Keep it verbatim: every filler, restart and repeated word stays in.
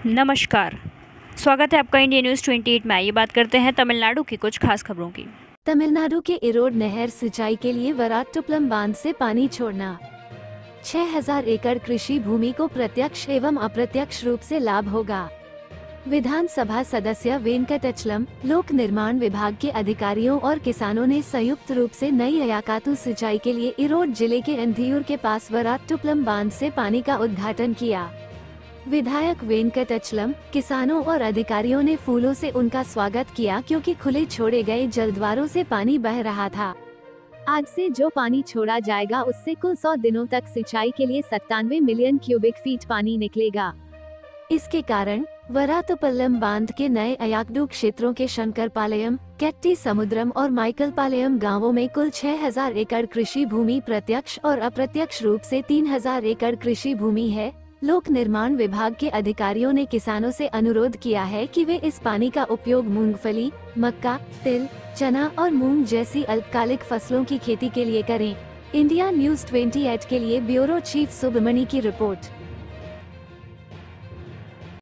नमस्कार। स्वागत है आपका इंडिया न्यूज़ अट्ठाईस में। आइए बात करते हैं तमिलनाडु की कुछ खास खबरों की। तमिलनाडु के इरोड नहर सिंचाई के लिए वराट्टुपलम बांध से पानी छोड़ना। छह हज़ार एकड़ कृषि भूमि को प्रत्यक्ष एवं अप्रत्यक्ष रूप से लाभ होगा। विधानसभा सदस्य वेंकटचलम, लोक निर्माण विभाग के अधिकारियों और किसानों ने संयुक्त रूप से नई अयाकातु सिंचाई के लिए इरोड जिले के अंधियूर के पास वराट्टुपलम बांध से पानी का उद्घाटन किया। विधायक वेंकटचलम, किसानों और अधिकारियों ने फूलों से उनका स्वागत किया क्योंकि खुले छोड़े गए जलद्वारों से पानी बह रहा था। आज से जो पानी छोड़ा जाएगा उससे कुल सौ दिनों तक सिंचाई के लिए सत्तानवे मिलियन क्यूबिक फीट पानी निकलेगा। इसके कारण वराट्टुपलम बांध के नए अयाकडू क्षेत्रों के शंकरपालयम, केट्टी समुद्रम और माइकलपालयम गांवों में कुल छह हज़ार एकड़ कृषि भूमि प्रत्यक्ष और अप्रत्यक्ष रूप से तीन हज़ार एकड़ कृषि भूमि है। लोक निर्माण विभाग के अधिकारियों ने किसानों से अनुरोध किया है कि वे इस पानी का उपयोग मूंगफली, मक्का, तिल, चना और मूंग जैसी अल्पकालिक फसलों की खेती के लिए करें। इंडिया न्यूज़ अट्ठाईस के लिए ब्यूरो चीफ सुब्रमणी की रिपोर्ट।